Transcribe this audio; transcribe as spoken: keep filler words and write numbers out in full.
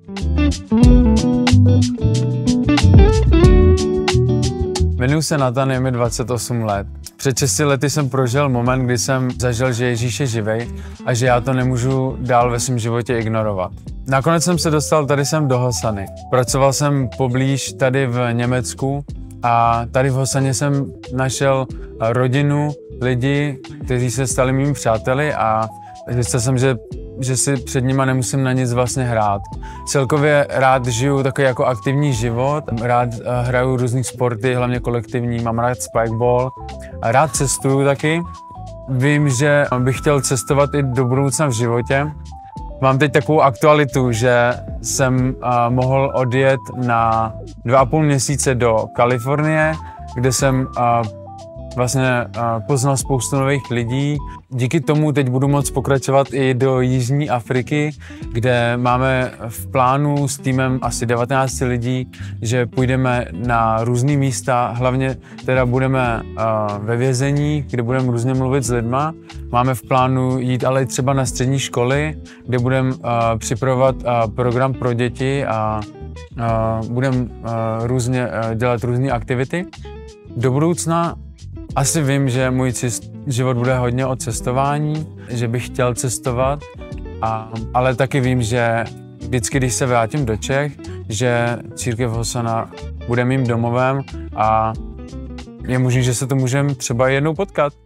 Jmenuji se Nathan, je mi dvacet osm let. Před šesti lety jsem prožil moment, kdy jsem zažil, že Ježíš je živej a že já to nemůžu dál ve svém životě ignorovat. Nakonec jsem se dostal tady sem do Hosany. Pracoval jsem poblíž tady v Německu a tady v Hosaně jsem našel rodinu, lidi, kteří se stali mými přáteli a zjistil jsem, že, že si před nima nemusím na nic vlastně hrát. Celkově rád žiju takový jako aktivní život, rád hraju různý sporty, hlavně kolektivní, mám rád spikeball, a rád cestuju taky. Vím, že bych chtěl cestovat i do budoucna v životě. Mám teď takovou aktualitu, že jsem uh, mohl odjet na dva a půl měsíce do Kalifornie, kde jsem uh, vlastně uh, poznal spoustu nových lidí. Díky tomu teď budu moct pokračovat i do Jižní Afriky, kde máme v plánu s týmem asi devatenáct lidí, že půjdeme na různý místa, hlavně teda budeme uh, ve vězení, kde budeme různě mluvit s lidma. Máme v plánu jít ale třeba na střední školy, kde budeme uh, připravovat uh, program pro děti a uh, budeme uh, různě uh, dělat různé aktivity. Do budoucna asi vím, že můj život bude hodně o cestování, že bych chtěl cestovat, a, ale taky vím, že vždycky, když se vrátím do Čech, že církev Hosana bude mým domovem a je možné, že se to můžeme třeba jednou potkat.